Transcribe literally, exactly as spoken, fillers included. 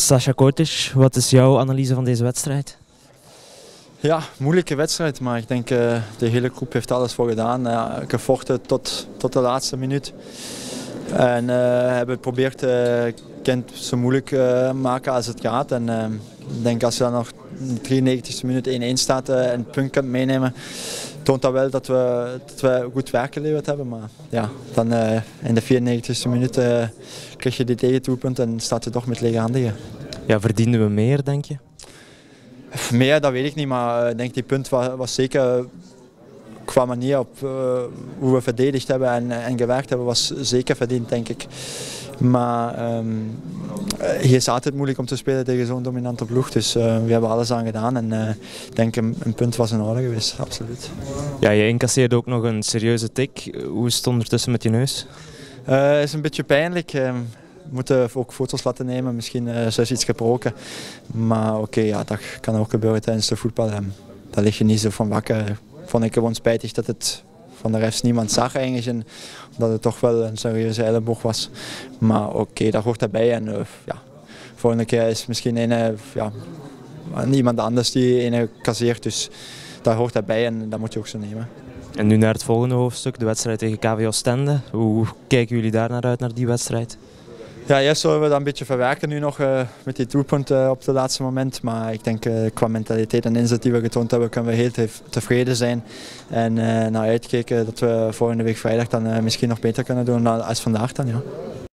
Sascha Kojtic, wat is jouw analyse van deze wedstrijd? Ja, moeilijke wedstrijd, maar ik denk uh, de hele groep heeft alles voor gedaan. Uh, gevochten tot, tot de laatste minuut. En uh, hebben geprobeerd uh, Gent zo moeilijk te uh, maken als het gaat. En uh, ik denk als je dan nog in de drieënnegentigste minuut één-één staat uh, en een punt kunt meenemen, toont dat wel dat we, dat we goed werk geleverd hebben. Maar ja, dan uh, in de vierennegentigste minuut uh, krijg je die tegendoelpunt en staat je toch met lege handen. Ja, verdienden we meer, denk je? Meer, dat weet ik niet, maar ik denk die punt was, was zeker qua manier op uh, hoe we verdedigd hebben en, en gewerkt hebben, was zeker verdiend, denk ik. Maar um, hier is altijd moeilijk om te spelen tegen zo'n dominante ploeg, dus uh, we hebben alles aan gedaan en uh, ik denk een, een punt was in orde geweest, absoluut. Ja, je incasseerde ook nog een serieuze tik. Hoe is het ondertussen met je neus? Het uh, is een beetje pijnlijk. Uh, We moeten ook foto's laten nemen, misschien uh, zelfs iets gebroken. Maar oké, okay, ja, dat kan ook gebeuren tijdens de voetbal. Um, daar lig je niet zo van wakker. Vond ik gewoon spijtig dat het van de refs niemand zag eigenlijk. En dat het toch wel een serieuze elleboog was. Maar oké, okay, daar hoort daarbij. En uh, ja, volgende keer is misschien een, uh, ja, iemand anders die een kasseert. Dus daar hoort daarbij en dat moet je ook zo nemen. En nu naar het volgende hoofdstuk, de wedstrijd tegen K V Oostende. Hoe kijken jullie daar naar uit, naar die wedstrijd? Ja, eerst zullen we dat een beetje verwerken nu nog uh, met die doelpunt uh, op het laatste moment. Maar ik denk uh, qua mentaliteit en inzet die we getoond hebben, kunnen we heel te tevreden zijn. En uh, naar uitkijken dat we volgende week vrijdag dan uh, misschien nog beter kunnen doen als vandaag dan. Ja.